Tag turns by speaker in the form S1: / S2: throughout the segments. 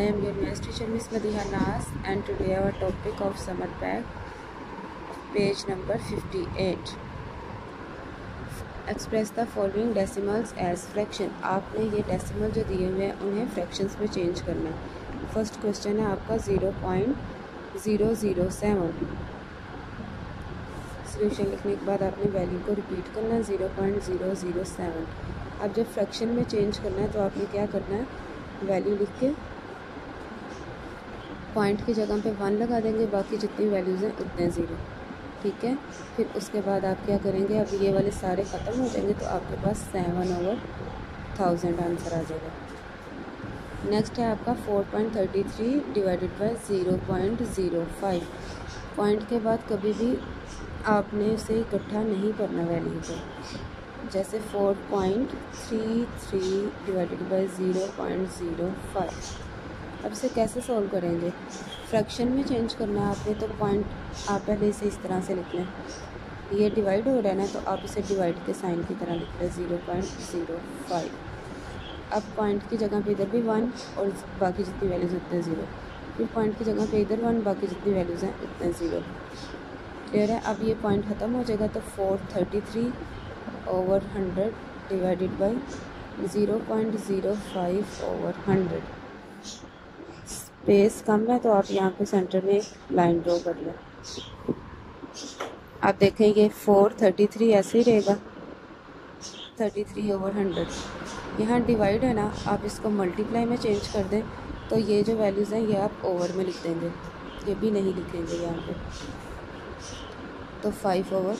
S1: am your maths teacher Miss Madiha Nas, and today our topic of summer pack, page number 58. Express the following decimals as fraction. आपने ये decimal जो दिए हुए हैं उन्हें fractions में चेंज करना है। फर्स्ट क्वेश्चन है आपका 0.007। सोल्यूशन लिखने के बाद आपने वैल्यू को रिपीट करना है 0.007। अब जब फ्रैक्शन में चेंज करना है तो आपने क्या करना है, वैल्यू लिख के पॉइंट की जगह पे 1 लगा देंगे, बाकी जितनी वैल्यूज़ हैं उतने ज़ीरो। ठीक है, फिर उसके बाद आप क्या करेंगे, अब ये वाले सारे ख़त्म हो जाएंगे तो आपके पास 7/1000 आंसर आ जाएगा। नेक्स्ट है आपका 4.33 डिवाइडेड बाय 0.05। पॉइंट के बाद कभी भी आपने इसे इकट्ठा नहीं करना वैल्यू को, जैसे 4.33 डिवाइडेड बाय 0.05। अब इसे कैसे सॉल्व करेंगे, फ्रैक्शन में चेंज करना है आपने, तो पॉइंट आप पहले इसे इस तरह से लिख लें। ये डिवाइड हो रहा है ना, तो आप इसे डिवाइड के साइन की तरह लिख लें 0.05। अब पॉइंट की जगह पे इधर भी 1 और बाकी जितनी वैल्यूज़ उतने ज़ीरो, फिर पॉइंट की जगह पे इधर 1, बाकी जितनी वैल्यूज़ हैं उतने ज़ीरो। क्लियर है। अब ये पॉइंट ख़त्म हो जाएगा तो 433/100 डिवाइडेड बाई 0.05/100। स्पेस कम है तो आप यहाँ पे सेंटर में एक लाइन ड्रॉ कर लें। आप देखें ये 433 ऐसे ही रहेगा 33/100। यहाँ डिवाइड है ना, आप इसको मल्टीप्लाई में चेंज कर दें तो ये जो वैल्यूज़ हैं ये आप ओवर में लिख देंगे, ये भी नहीं लिखेंगे यहाँ पे। तो 5/,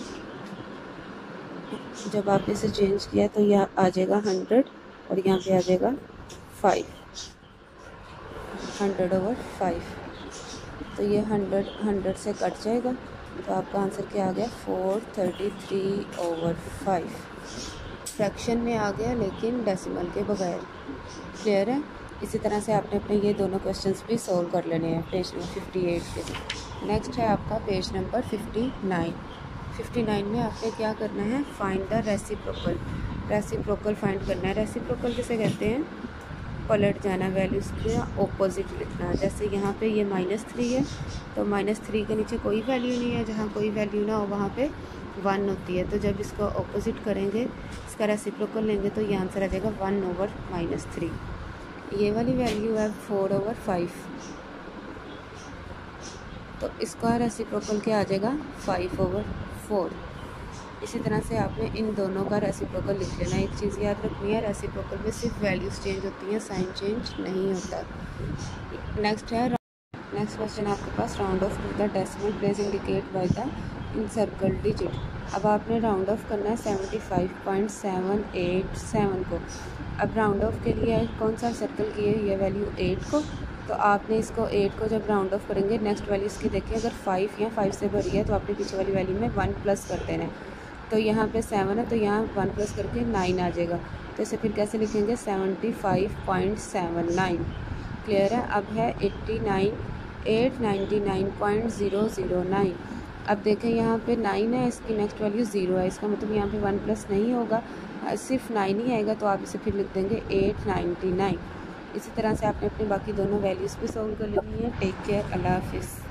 S1: जब आप इसे चेंज किया तो यह आ जाएगा 100 और यहाँ पे आ जाएगा 5, 100/5। तो ये 100 से कट जाएगा तो आपका आंसर क्या आ गया, 433/5। फ्रैक्शन में आ गया लेकिन डेसिमल के बगैर। क्लियर है। इसी तरह से आपने अपने ये दोनों क्वेश्चंस भी सॉल्व कर लेने हैं पेज नंबर 58 के। नेक्स्ट है आपका पेज नंबर 59। 59 में आपने क्या करना है, find the reciprocal. Reciprocal find करना है। रेसिप्रोकल किसे कहते हैं, पलट जाना, वैल्यूज़ का ऑपोजिट लिखना। जैसे यहाँ पे ये -3 है तो -3 के नीचे कोई वैल्यू नहीं है, जहाँ कोई वैल्यू ना हो वहाँ पे 1 होती है। तो जब इसको ऑपोजिट करेंगे, इसका रेसिप्रोकल लेंगे तो ये आंसर आ जाएगा 1/-3। ये वाली वैल्यू है 4/5, तो इसका रेसिप्रोकल क्या आ जाएगा 5/4। इसी तरह से आपने इन दोनों का रेसिप्रोकल लिख लेना। एक चीज़ याद रखनी है, रेसिप्रोकल में सिर्फ वैल्यूज़ चेंज होती हैं, साइन चेंज नहीं होता। नेक्स्ट क्वेश्चन आपके पास, round off to the decimal place indicate by the incircle digit. अब आपने राउंड ऑफ करना है 75.787 को। अब राउंड ऑफ के लिए कौन सा सर्कल किए, ये वैल्यू 8 को, तो आपने इसको 8 को जब राउंड ऑफ करेंगे, नेक्स्ट वैल्यू इसकी देखिए, अगर 5 या 5 से भरी है तो आपने पीछे वाली वैल्यू में 1 प्लस कर देना है। तो यहाँ पे 7 है तो यहाँ 1 प्लस करके 9 आ जाएगा। तो इसे फिर कैसे लिखेंगे, 75.79। क्लियर है। अब है 899.009। अब देखें यहाँ पे 9 है, इसकी नेक्स्ट वैल्यू 0 है, इसका मतलब यहाँ पे 1 प्लस नहीं होगा, सिर्फ 9 ही आएगा, तो आप इसे फिर लिख देंगे 899। इसी तरह से आपने अपनी बाकी दोनों वैल्यूज़ भी सॉल्व कर लेनी है। टेक केयर, अल्लाह हाफिज़।